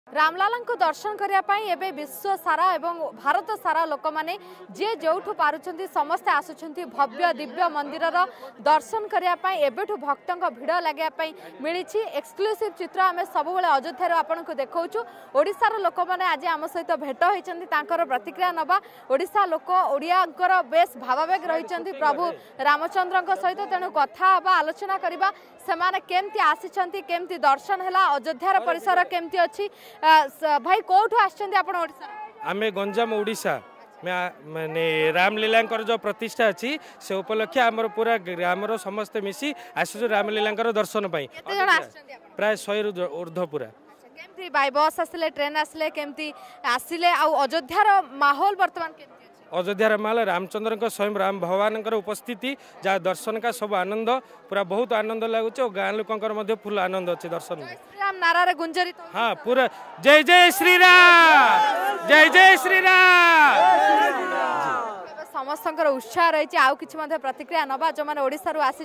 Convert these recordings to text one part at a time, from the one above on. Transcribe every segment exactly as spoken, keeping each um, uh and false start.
रामलाला को दर्शन करने विश्व सारा एवं भारत सारा लोक मैंने जे जो पार्टी समस्ते आसुंच भव्य दिव्य मंदिर दर्शन करने एवं भक्त भिड़ लगे मिली एक्सक्लूसिव चित्र आम सब अयोध्या आपन को देखा ओडिशार लोक मैंने आज आम सहित भेट होती प्रतिक्रिया नवा ओडिशा लोक ओडिया बेस भावावेग रही प्रभु रामचंद्र सहित तेणु कथा आलोचना करवा सेमाने केमती आसी केमती दर्शन है अयोध्यार परिसर केमती अच्छी भाई कौटू आमे गंजाम ओडिशा माने रामलीला जो प्रतिष्ठा अच्छी से उपलक्षे आमर पूरा ग्रामर समस्त मिसी आसु रामलीला दर्शन प्राय शहे ऊर्ध्व पूरा केमती बाय बस आसिले ट्रेन आसिले केमती आसिले आ अयोध्यार माहौल वर्तमान केमती अयोध्यार माल रामचंद्र स्वयं राम भगवान उपस्थिति जहाँ दर्शन का सब आनंद पूरा बहुत आनंद लगुच और गाँ लोक फुल आनंद अच्छे दर्शन राम नारा गुंजरित हाँ पूरा जय जय श्री राम जय जय श्री राम समस्त उत्साह रही आउ कि प्रतिक्रिया नवा जो मैंने ओडिशा आसी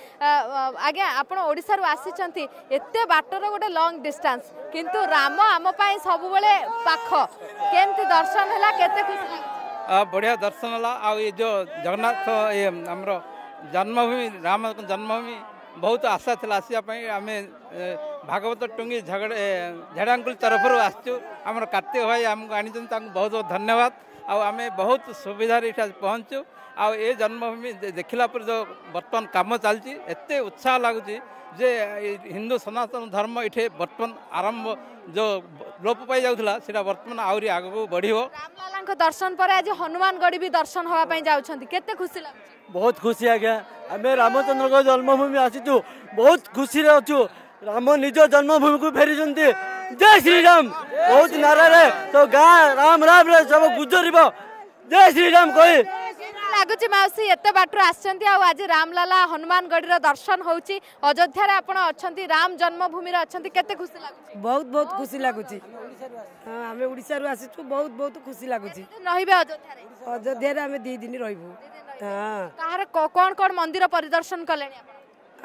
आज्ञा आप ओडिशा आसी एत बाटर गोटे लंग डिस्टेंस किंतु राम आम सब पाख केमती दर्शन है केते खुशी बढ़िया दर्शन है आ ये जो जगन्नाथ ये आमर जन्मभूमि राम जन्मभूमि बहुत आशा थी आसापी आम भागवत टुंगी झगड़े झेड़ांकुल तरफ आसचु आम कार्तिक भाई आमको आनी बहुत बहुत धन्यवाद आम बहुत सुविधा पहुँचु आ ये जन्मभूमि देखला पर जो बर्तमान कम चलती एत उत्साह लगुच जे हिंदू सनातन धर्म ये बर्तमान आरंभ जो लोप पाई जाऊला सेटा बर्तमान आहरी आगू बढ़िबो। रामलाला दर्शन पर आज हनुमानगढ़ी भी दर्शन होगा पई जाउछंती केते खुशी लागुछ बहुत खुशी आज्ञा आम रामचंद्र को जन्मभूमि आसीचु बहुत खुशी रे अछु राम निज जन्मभूमि को फेरी जय श्री राम बहुत नारा रे तो गाँ राम राम रे सब गुजरिबो जय श्री राम कहि लगुच मौसी एत बाटर आसछंती आ आज रामलाला हनुमानगढ़ी दर्शन होउची अयोध्या रे आपण अछंती राम जन्मभूमि रे अछंती केते खुशी लागुची बहुत बहुत खुशी लागुची हां हमें ओडिसा रु आसीछु बहुत बहुत खुशी लागुची रहिबे अयोध्या रे अयोध्या रे हमें दो दिन रहिबो हां काहर कोन कोन मंदिर परिदर्शन कलेनी आपण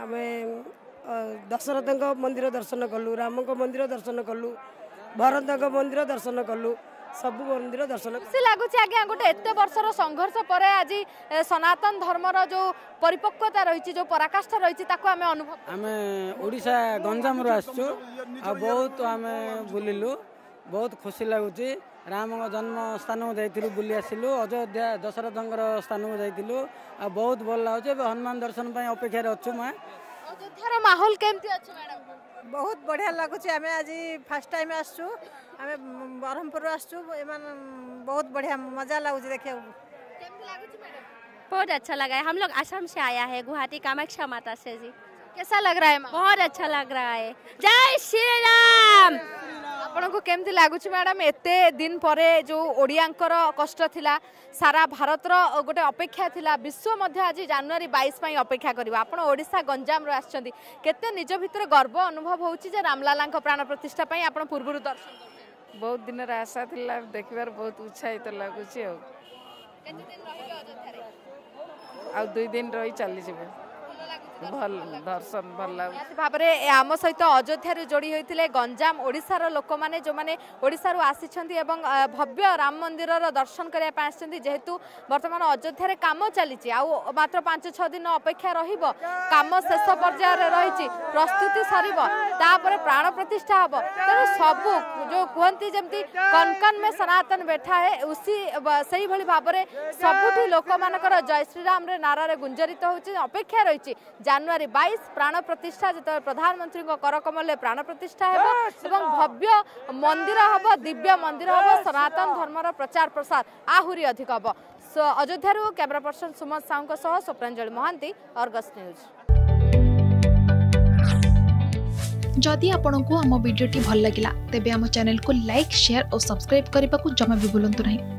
हमें दशरथ मंदिर दर्शन कलु राम मंदिर दर्शन कलु भरत मंदिर दर्शन कलु सब मंदिर दर्शन खुशी लगुच आज्ञा गोटे एत वर्षर संघर्ष पर आज सनातन धर्मर जो परिपक्वता रही जो पराकाष्ठा रही आम अनुभव आम ओडिशा गंजाम आसचु आ बहुत आम बुलिलु बहुत खुशी लगुच राम जन्म स्थान को जाइलु बुली आसिलु अयोध्या दशरथ स्थान को जाइलु आ बहुत भल लगुच हनुमान दर्शन अपेक्षा अच्छु मैं अयोध्यार माहौल केमती अछि मैडम बहुत बढ़िया लगुच आम आज फर्स्ट टाइम आसचु आम ब्रह्मपुर आसचु बहुत बढ़िया मजा लगुच देखिए बहुत अच्छा लगा है। हम लोग असम से आया है गुवाहाटी कामाख्या माता से जी। कैसा लग रहा है? बहुत अच्छा लग रहा है। जय श्री राम। आपन को केमती लागुच मैडम एते दिन परे जो ओडियांकर कष्ट थिला सारा भारतर गोटे अपेक्षा थिला विश्व मध्य आज जनवरी बाईस पई अपेक्षा करबा आपन ओडिशा गंजाम रो आछंती केते निज भितर गर्व अनुभव होउची जे रामलाला प्राण प्रतिष्ठा पई आपन पूर्वरु दर्शन बहुत दिन रा आशा थिला देखबार बहुत उत्साहित लागुची आ केते दिन रहिबे अयोध्या रे आ दुई दिन रही चली जेबे भल दर्शन भल भाव में आम सहित अयोध्या जोड़ी होते गंजाम ओडिशार लोक मैंने जो मैंने ओडिशा आसी भव्य राम मंदिर दर्शन करने जेहेतु बर्तमान अयोध्या काम चली मात्र पांच छह दिन अपेक्षा रहिबो काम शेष पर्याय रही प्रस्तुति सर प्राण प्रतिष्ठा हम तेणु सबू जो कहती जमी कनकन में सनातन बैठा है उसी से ही भाव में सबुठी लोक मानकर जय श्रीराम रे नारा गुंजरित होची अपेक्षा रही जनवरी बाईस प्राण प्रतिष्ठा जो प्रधानमंत्री करकमल प्राण प्रतिष्ठा है भव्य मंदिर हम दिव्य मंदिर हम सनातन धर्मर प्रचार प्रसार आहुरी अधिक हम अयोध्या कैमरा पर्सन सुमन साहू सह स्वप्नांजलि महांती अर्गस न्यूज। जदि आपंक आम भिडी भल लगा तेब आम चैनल को लाइक शेयर और सब्सक्राइब करने को जमा भी भूलु नहीं।